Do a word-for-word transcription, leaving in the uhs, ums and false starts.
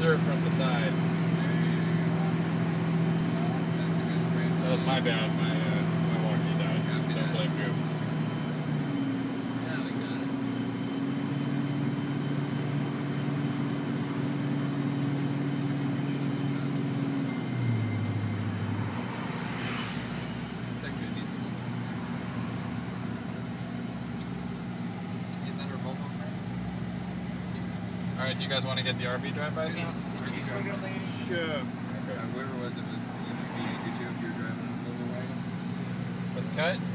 laser from the side. That was my bad. My uh, my walkie died. Don't blame Goop. Yeah, we got it. It's actually a decent one. Is that our Volvo car? All right, do you guys want to get the R V drive-bys now? Sure. Uh, whoever was it was you, me, and you two, if you were driving a Volvo wagon. Let's cut.